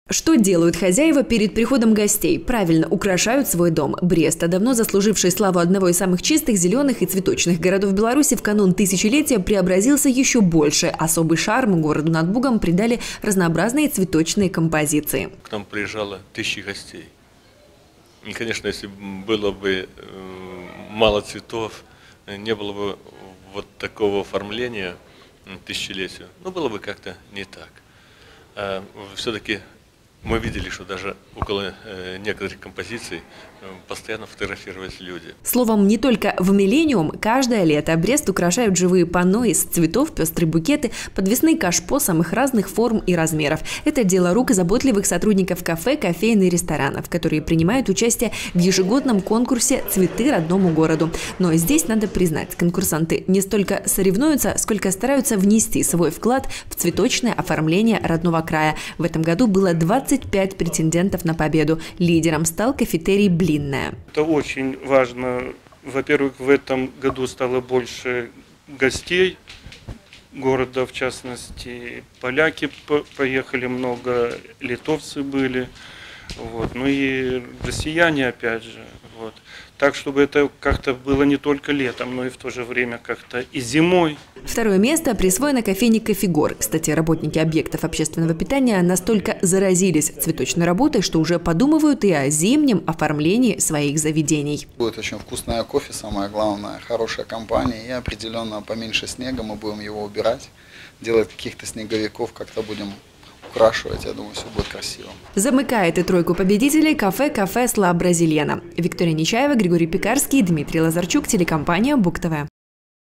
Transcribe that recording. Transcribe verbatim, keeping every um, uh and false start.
Что делают хозяева перед приходом гостей? Правильно, украшают свой дом. Брест, а давно заслуживший славу одного из самых чистых, зеленых и цветочных городов Беларуси, в канун тысячелетия преобразился еще больше. Особый шарм городу над Бугом придали разнообразные цветочные композиции. К нам приезжало тысячи гостей. И, конечно, если было бы мало цветов, не было бы вот такого оформления тысячелетию, но было бы как-то не так. А все-таки мы видели, что даже около э, некоторых композиций э, постоянно фотографировались люди. Словом, не только в «Миллениум», каждое лето Брест украшают живые панно из цветов, пестрые букеты, подвесные кашпо самых разных форм и размеров. Это дело рук заботливых сотрудников кафе, кофеин и ресторанов, которые принимают участие в ежегодном конкурсе «Цветы родному городу». Но здесь надо признать, конкурсанты не столько соревнуются, сколько стараются внести свой вклад в цветочное оформление родного края. В этом году было двадцать пять претендентов на победу. Лидером стал кафетерий «Блинная». Это очень важно. Во-первых, в этом году стало больше гостей города, в частности, поляки поехали много, литовцы были, вот. Ну и россияне опять же. Вот. Так, чтобы это как-то было не только летом, но и в то же время как-то и зимой. Второе место присвоено кофейне «Кофегор». Кстати, работники объектов общественного питания настолько заразились цветочной работой, что уже подумывают и о зимнем оформлении своих заведений. Будет очень вкусное кофе, самое главное, хорошая компания. И определенно поменьше снега, мы будем его убирать, делать каких-то снеговиков, как-то будем украшивать, я думаю, все будет красиво. Замыкает и тройку победителей кафе «Кафе Ла Бразильена». Виктория Нечаева, Григорий Пекарский, Дмитрий Лазарчук, телекомпания Буг ТВ.